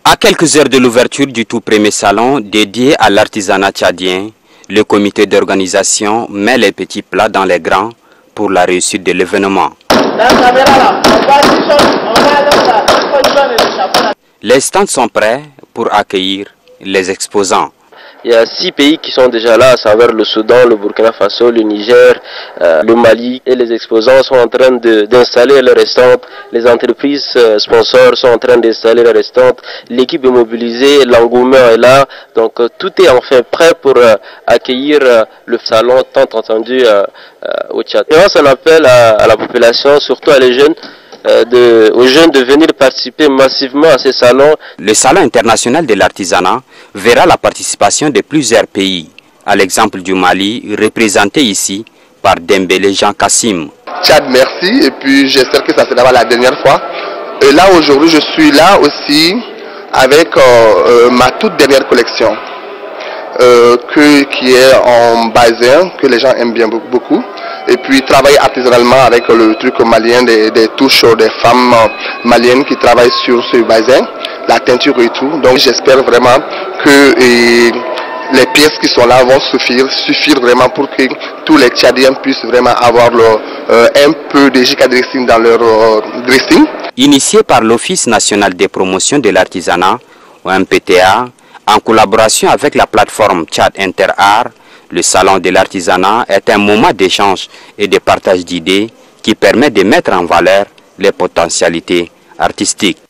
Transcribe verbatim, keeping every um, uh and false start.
À quelques heures de l'ouverture du tout premier salon dédié à l'artisanat tchadien, le comité d'organisation met les petits plats dans les grands pour la réussite de l'événement. Les stands sont prêts pour accueillir les exposants. Il y a six pays qui sont déjà là, à savoir le Soudan, le Burkina Faso, le Niger, euh, le Mali. Et les exposants sont en train d'installer leurs stands. Les entreprises euh, sponsors sont en train d'installer leurs stands. L'équipe est mobilisée, l'engouement est là. Donc euh, tout est enfin prêt pour euh, accueillir euh, le salon tant entendu euh, euh, au Tchad. Et on s'en appelle à, à la population, surtout à les jeunes, euh, de, aux jeunes de venir participer massivement à ces salons. Le Salon international de l'artisanat verra la participation de plusieurs pays, à l'exemple du Mali, représenté ici par Dembélé Jean Kassim. Tchad, merci, et puis j'espère que ça sera la dernière fois. Et là, aujourd'hui, je suis là aussi avec euh, euh, ma toute dernière collection, euh, que, qui est en basin, que les gens aiment bien beaucoup. Et puis travailler artisanalement avec le truc malien, des, des touches des femmes maliennes qui travaillent sur ce basin, la teinture et tout. Donc j'espère vraiment que et, les pièces qui sont là vont suffire, suffire vraiment pour que tous les Tchadiens puissent vraiment avoir leur, euh, un peu de J K dressing dans leur euh, dressing. Initié par l'Office national des promotions de l'artisanat, ou M P T A, en collaboration avec la plateforme Tchad Interart, le Salon de l'artisanat est un moment d'échange et de partage d'idées qui permet de mettre en valeur les potentialités artistiques.